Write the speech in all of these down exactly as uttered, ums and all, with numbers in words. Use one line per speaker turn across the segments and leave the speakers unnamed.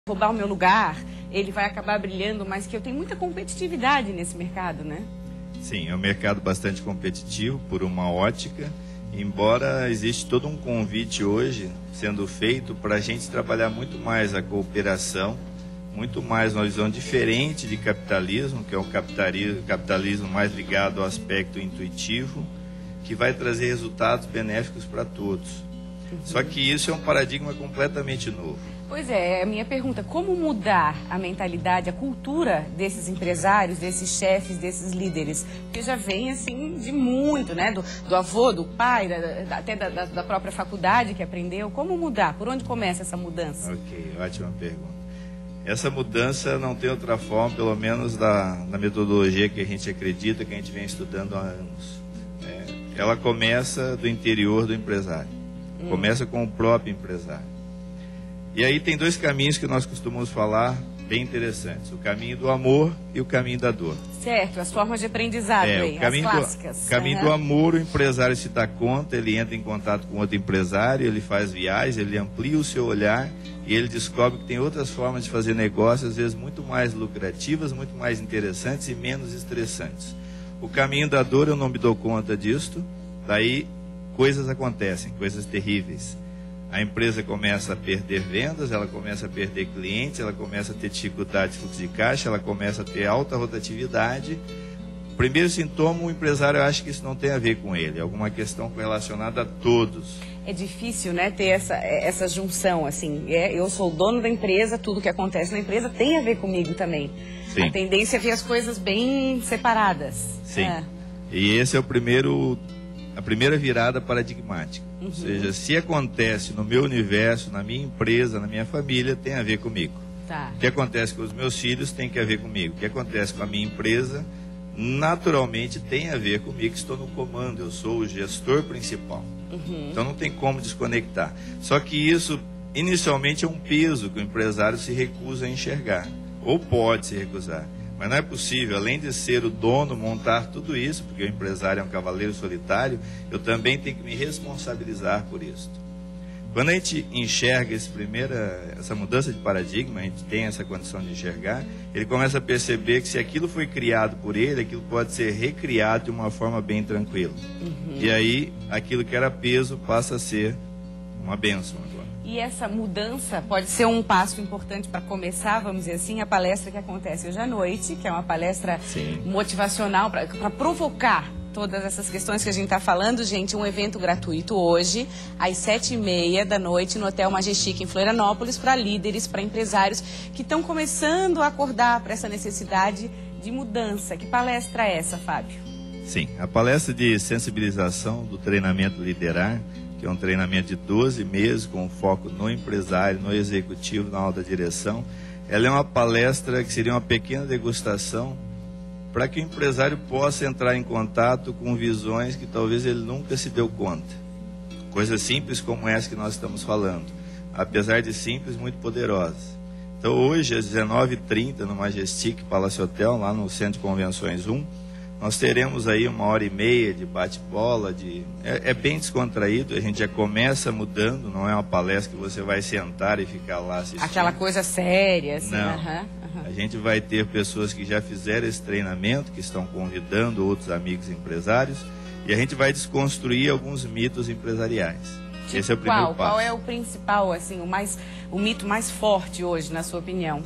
roubar o meu lugar, ele vai acabar brilhando, mas que eu tenho muita competitividade nesse mercado, né?
Sim, é um mercado bastante competitivo por uma ótica, embora existe todo um convite hoje sendo feito para a gente trabalhar muito mais a cooperação, muito mais uma visão diferente de capitalismo, que é um capitalismo, capitalismo mais ligado ao aspecto intuitivo, que vai trazer resultados benéficos para todos. Uhum. Só que isso é um paradigma completamente novo.
Pois é, a minha pergunta, como mudar a mentalidade, a cultura desses empresários, desses chefes, desses líderes? Porque já vem, assim, de muito, né? Do, do avô, do pai, da, até da, da própria faculdade que aprendeu. Como mudar? Por onde começa essa mudança?
Ok, ótima pergunta. Essa mudança não tem outra forma, pelo menos da, da metodologia que a gente acredita, que a gente vem estudando há anos. É, ela começa do interior do empresário. Hum. Começa com o próprio empresário. E aí tem dois caminhos que nós costumamos falar bem interessantes. O caminho do amor e o caminho da dor.
Certo, as formas de aprendizado
é,
aí,
o caminho
as clássicas.
O caminho uhum. do amor, o empresário se dá conta, ele entra em contato com outro empresário, ele faz viagens, ele amplia o seu olhar e ele descobre que tem outras formas de fazer negócios, às vezes muito mais lucrativas, muito mais interessantes e menos estressantes. O caminho da dor, eu não me dou conta disto, daí coisas acontecem, coisas terríveis. A empresa começa a perder vendas, ela começa a perder clientes, ela começa a ter dificuldade de fluxo de caixa, ela começa a ter alta rotatividade. O primeiro sintoma, o empresário acha que isso não tem a ver com ele, é alguma questão relacionada a todos.
É difícil, né, ter essa, essa junção, assim, é, eu sou o dono da empresa, tudo que acontece na empresa tem a ver comigo também. Sim. A tendência é ver as coisas bem separadas.
Sim,
é.
E esse é o primeiro, a primeira virada paradigmática. Uhum. Ou seja, se acontece no meu universo, na minha empresa, na minha família, tem a ver comigo.
Tá.
O que acontece com os meus filhos tem que a ver comigo. O que acontece com a minha empresa, naturalmente tem a ver comigo, estou no comando, eu sou o gestor principal. Uhum. Então não tem como desconectar. Só que isso, inicialmente, é um peso que o empresário se recusa a enxergar. Ou pode se recusar. Mas não é possível, além de ser o dono, montar tudo isso, porque o empresário é um cavaleiro solitário, eu também tenho que me responsabilizar por isso. Quando a gente enxerga esse primeira, essa mudança de paradigma, a gente tem essa condição de enxergar, ele começa a perceber que se aquilo foi criado por ele, aquilo pode ser recriado de uma forma bem tranquila. Uhum. E aí, aquilo que era peso passa a ser uma bênção agora.
E essa mudança pode ser um passo importante para começar, vamos dizer assim, a palestra que acontece hoje à noite, que é uma palestra Sim. motivacional para provocar todas essas questões que a gente está falando, gente. Um evento gratuito hoje, às sete e meia da noite, no Hotel Majestic, em Florianópolis, para líderes, para empresários que estão começando a acordar para essa necessidade de mudança. Que palestra é essa, Fábio?
Sim, a palestra de sensibilização do treinamento Liderar, que é um treinamento de doze meses com foco no empresário, no executivo, na alta direção. Ela é uma palestra que seria uma pequena degustação para que o empresário possa entrar em contato com visões que talvez ele nunca se deu conta. Coisas simples como essa que nós estamos falando, apesar de simples, muito poderosas. Então hoje, às dezenove e trinta, no Majestic Palace Hotel, lá no Centro de Convenções um, nós teremos aí uma hora e meia de bate-bola, de... é, é bem descontraído, a gente já começa mudando, não é uma palestra que você vai sentar e ficar lá assistindo.
Aquela coisa séria, assim.
Não,
uhum, uhum.
A gente vai ter pessoas que já fizeram esse treinamento, que estão convidando outros amigos empresários, e a gente vai desconstruir alguns mitos empresariais.
Tipo
esse é o primeiro
qual?
passo.
Qual é o principal, assim, o, mais, o mito mais forte hoje, na sua opinião?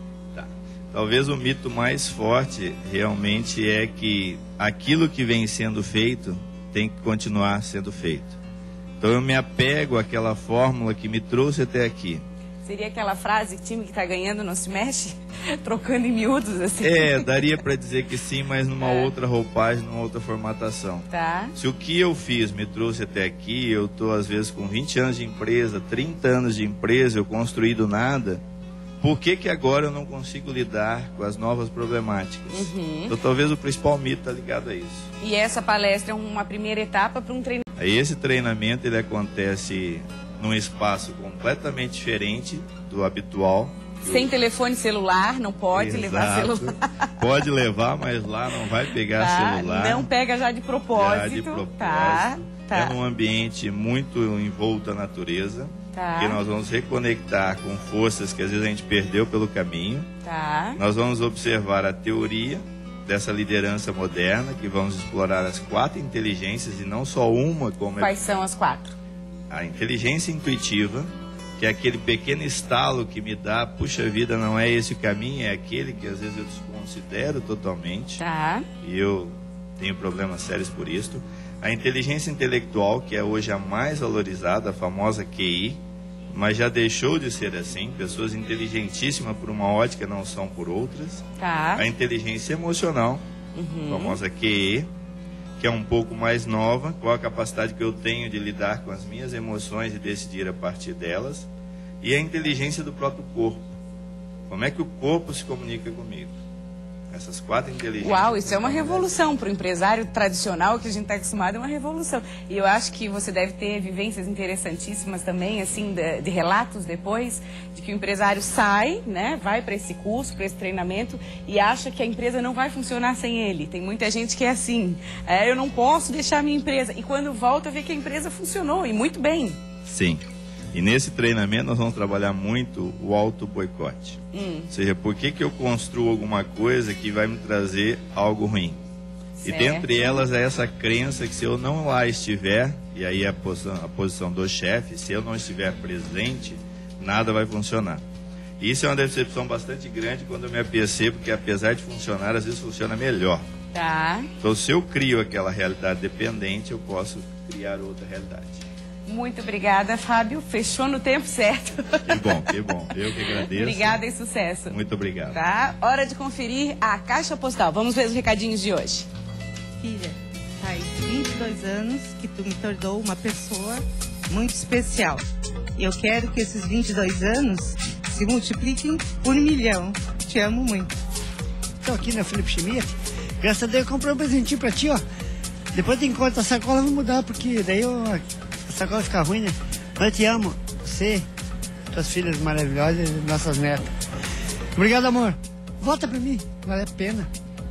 Talvez o mito mais forte realmente é que aquilo que vem sendo feito tem que continuar sendo feito. Então eu me apego àquela fórmula que me trouxe até aqui.
Seria aquela frase, time que está ganhando não se mexe? Trocando em miúdos, assim?
É, daria para dizer que sim, mas numa é. outra roupagem, numa outra formatação.
Tá.
Se o que eu fiz me trouxe até aqui, eu estou às vezes com vinte anos de empresa, trinta anos de empresa, eu construí do nada... Por que que agora eu não consigo lidar com as novas problemáticas? Uhum. Então talvez o principal mito está ligado a isso.
E essa palestra é uma primeira etapa para um treinamento?
Esse treinamento ele acontece num espaço completamente diferente do habitual.
Sem do... telefone celular, não pode Exato. levar celular.
Pode levar, mas lá não vai pegar
tá,
celular.
Não pega já de propósito.
Já de propósito.
Tá, tá.
É num ambiente muito envolto à natureza.
Tá.
Porque nós vamos reconectar com forças que às vezes a gente perdeu pelo caminho.
Tá.
Nós vamos observar a teoria dessa liderança moderna, que vamos explorar as quatro inteligências e não só uma. Como
Quais
é...
são as quatro?
A inteligência intuitiva, que é aquele pequeno estalo que me dá, puxa vida, não é esse o caminho, é aquele que às vezes eu desconsidero totalmente.
Tá.
E eu tenho problemas sérios por isso. A inteligência intelectual, que é hoje a mais valorizada, a famosa Q I, mas já deixou de ser assim. Pessoas inteligentíssimas por uma ótica não são por outras.
Tá.
A inteligência emocional,
Uhum.
a famosa Q E, que é um pouco mais nova, qual a capacidade que eu tenho de lidar com as minhas emoções e decidir a partir delas. E a inteligência do próprio corpo. Como é que o corpo se comunica comigo? Essas quatro inteligências.
Uau, isso é uma revolução para o empresário tradicional que a gente está acostumado, é uma revolução. E eu acho que você deve ter vivências interessantíssimas também, assim, de, de relatos depois, de que o empresário sai, né, vai para esse curso, para esse treinamento e acha que a empresa não vai funcionar sem ele. Tem muita gente que é assim, é, eu não posso deixar a minha empresa. E quando volta, vê que a empresa funcionou e muito bem.
Sim. E nesse treinamento nós vamos trabalhar muito o auto-boicote. Hum. Ou seja, por que, que eu construo alguma coisa que vai me trazer algo ruim? Certo. E dentre elas é essa crença que se eu não lá estiver, e aí é a posição, a posição do chefe, se eu não estiver presente, nada vai funcionar. E isso é uma decepção bastante grande quando eu me apercebo que apesar de funcionar, às vezes funciona melhor.
Tá.
Então se eu crio aquela realidade dependente, eu posso criar outra realidade.
Muito obrigada, Fábio. Fechou no tempo certo.
Que bom, que bom. Eu que agradeço.
Obrigada e sucesso.
Muito obrigado.
Tá? Hora de conferir a caixa postal. Vamos ver os recadinhos de hoje.
Filha, faz vinte e dois anos que tu me tornou uma pessoa muito especial. E eu quero que esses vinte e dois anos se multipliquem por um milhão. Te amo muito.
Estou aqui na Felipe Chimia. Graças a Deus eu comprei um presentinho pra ti, ó. Depois tem conta a sacola, eu vou mudar, porque daí eu... a sacola fica ruim, né? Mas eu te amo. Você, tuas filhas maravilhosas e nossas netas. Obrigado, amor. Volta pra mim. Vale a pena.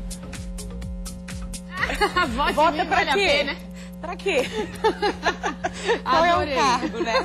Volta, Volta pra vale quê? Pena. Pra quê? Qual
Adorei.
É o cargo, né?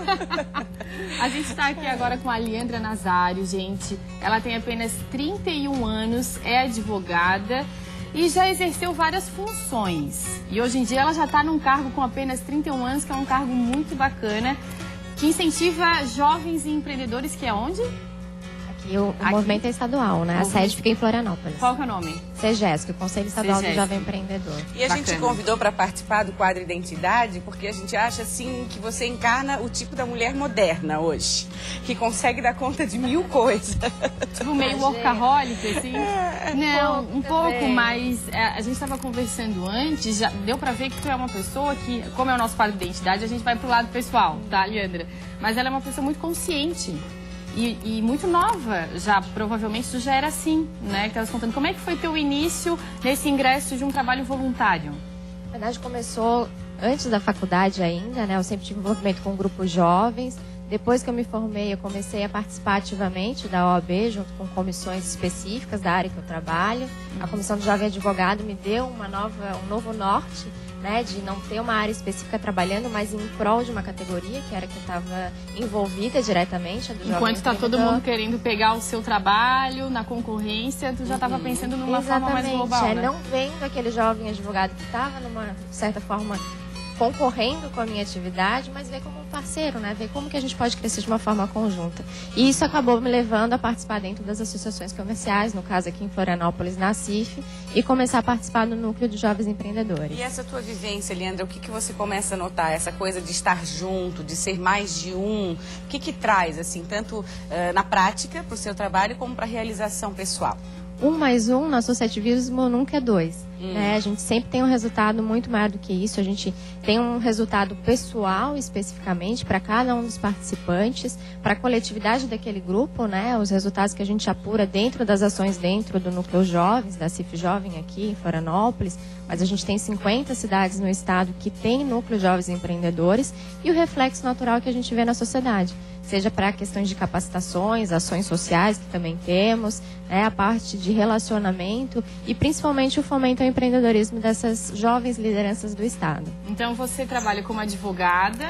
A gente está aqui agora com a Leandra Nazário, gente. Ela tem apenas trinta e um anos, é advogada e já exerceu várias funções. E hoje em dia ela já está num cargo com apenas trinta e um anos, que é um cargo muito bacana, que incentiva jovens e empreendedores, que é onde?
Aqui o, o Aqui. movimento é estadual, né? A sede fica em Florianópolis.
Qual que é o nome?
CEGESC, o Conselho Estadual
CEGESC.
do Jovem Empreendedor.
E a
Bacana.
gente convidou para participar do quadro Identidade, porque a gente acha, assim, que você encarna o tipo da mulher moderna hoje, que consegue dar conta de mil coisas.
Tipo meio workaholic, assim?
É,
Não,
um
um
pouco,
pouco, mas é, a gente estava conversando antes, já deu pra ver que tu é uma pessoa que, como é o nosso quadro de identidade, a gente vai pro lado pessoal, tá, Leandra? Mas ela é uma pessoa muito consciente e, e muito nova, já provavelmente tu já era assim, né? Que estavas contando. Como é que foi teu início nesse ingresso de um trabalho voluntário?
Na verdade, começou antes da faculdade ainda, né? Eu sempre tive envolvimento com grupos jovens. Depois que eu me formei, eu comecei a participar ativamente da O A B, junto com comissões específicas da área que eu trabalho. A Comissão do Jovem Advogado me deu uma nova, um novo norte, né, de não ter uma área específica trabalhando, mas em prol de uma categoria, que era que eu estava envolvida diretamente. A do
Enquanto está todo mundo querendo pegar o seu trabalho na concorrência, tu já estava uhum. pensando numa
Exatamente.
forma mais global,
é,
né?
Não vendo aquele jovem advogado que estava, numa certa forma, concorrendo com a minha atividade, mas ver como um parceiro, né? Ver como que a gente pode crescer de uma forma conjunta. E isso acabou me levando a participar dentro das associações comerciais, no caso aqui em Florianópolis, na C I F, e começar a participar do Núcleo de Jovens Empreendedores.
E essa tua vivência, Leandra, o que, que você começa a notar? Essa coisa de estar junto, de ser mais de um, o que que traz, assim, tanto uh, na prática, para o seu trabalho, como para a realização pessoal?
Um mais um no associativismo nunca é dois. Hum. Né? A gente sempre tem um resultado muito maior do que isso. A gente tem um resultado pessoal, especificamente, para cada um dos participantes, para a coletividade daquele grupo, né? Os resultados que a gente apura dentro das ações dentro do Núcleo Jovens, da C I F Jovem aqui em Florianópolis. Mas a gente tem cinquenta cidades no estado que tem Núcleo Jovens Empreendedores e o reflexo natural que a gente vê na sociedade. Seja para questões de capacitações, ações sociais, que também temos, né, a parte de relacionamento e principalmente o fomento ao empreendedorismo dessas jovens lideranças do estado.
Então você trabalha como advogada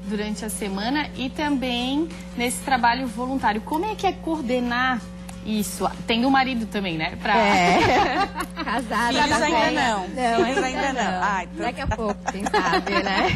durante a semana e também nesse trabalho voluntário. Como é que é coordenar isso? Tem um marido também, né? Pra...
É. Casada.
Filhos ainda não.
Não,
Filhos ainda não. Ah, então...
Daqui a pouco, quem sabe,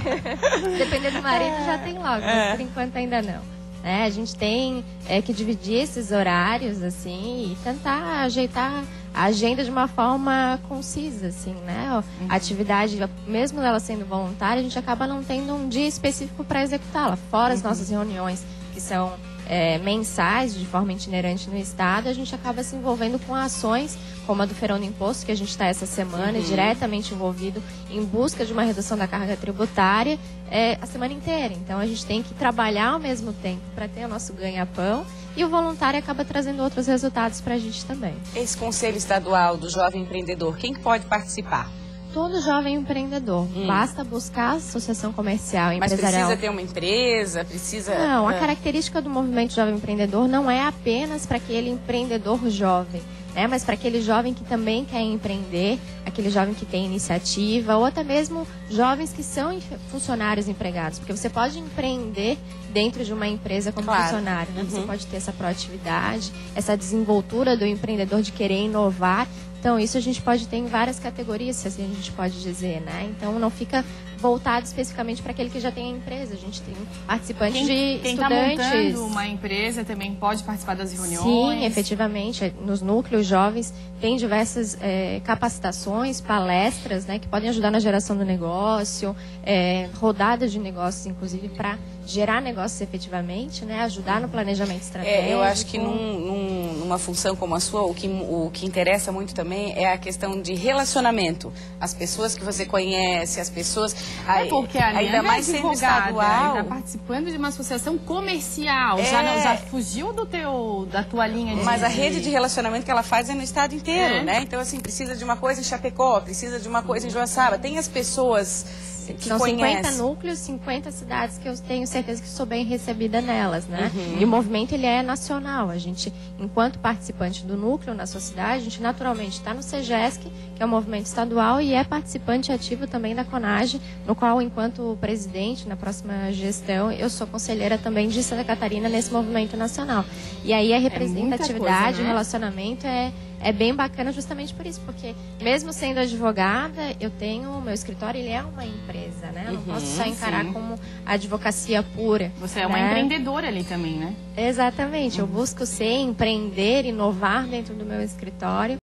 né? Dependendo do marido, já tem logo, mas
É.
por enquanto ainda não. É, a gente tem é, que dividir esses horários, assim, e tentar ajeitar a agenda de uma forma concisa, assim, né? A atividade, mesmo ela sendo voluntária, a gente acaba não tendo um dia específico para executá-la. Fora as nossas reuniões, que são é, mensais, de forma itinerante no estado, a gente acaba se envolvendo com ações como a do Feirão do Imposto, que a gente está essa semana,
Uhum.
diretamente envolvido em busca de uma redução da carga tributária é, a semana inteira. Então, a gente tem que trabalhar ao mesmo tempo para ter o nosso ganha-pão e o voluntário acaba trazendo outros resultados para a gente também.
Esse Conselho Estadual do Jovem Empreendedor, quem pode participar?
Todo jovem empreendedor.
Hum.
Basta buscar a associação comercial e
Mas
empresarial.
precisa ter uma empresa, precisa...
Não, a
Ah.
característica do movimento Jovem Empreendedor não é apenas para aquele empreendedor jovem, né? Mas para aquele jovem que também quer empreender, aquele jovem que tem iniciativa, ou até mesmo jovens que são funcionários empregados. Porque você pode empreender dentro de uma empresa como
Claro.
funcionário, né?
Uhum.
Você pode ter essa proatividade, essa desenvoltura do empreendedor de querer inovar. Então, isso a gente pode ter em várias categorias, se assim a gente pode dizer, né? Então, não fica voltado especificamente para aquele que já tem a empresa. A gente tem participantes
Quem,
de
quem tá
estudantes.
montando uma empresa também pode participar das reuniões?
Sim, efetivamente. Nos núcleos jovens tem diversas é, capacitações, palestras, né, que podem ajudar na geração do negócio, é, rodadas de negócios, inclusive, para gerar negócios efetivamente, né, ajudar no planejamento estratégico.
É, eu acho que num, num, numa função como a sua, o que, o que interessa muito também é a questão de relacionamento. As pessoas que você conhece, as pessoas...
É porque a
ainda
Liana
mais
é
sendo
advogada,
estadual...
está participando de uma associação comercial.
É.
Já, não, já fugiu do teu, da tua linha de...
Mas a rede de relacionamento que ela faz é no estado inteiro,
É.
né? Então, assim, precisa de uma coisa em Chapecó, precisa de uma coisa em Joaçaba. Tem as pessoas que
São
conhecem.
cinquenta núcleos, cinquenta cidades que eu tenho certeza que sou bem recebida nelas, né?
Uhum.
E o movimento, ele é nacional. A gente, enquanto participante do núcleo na sua cidade, a gente naturalmente está no SEGESC, que é o movimento estadual, e é participante ativo também da CONAGE, no qual, enquanto presidente, na próxima gestão, eu sou conselheira também de Santa Catarina nesse movimento nacional. E aí a representatividade,
coisa, né?
o relacionamento é... É bem bacana justamente por isso, porque mesmo sendo advogada, eu tenho, o meu escritório, ele é uma empresa, né? Eu não
Uhum,
posso só encarar
sim.
como advocacia pura.
Você é uma
né?
empreendedora ali também, né?
Exatamente, eu busco ser, empreender, inovar dentro do meu escritório.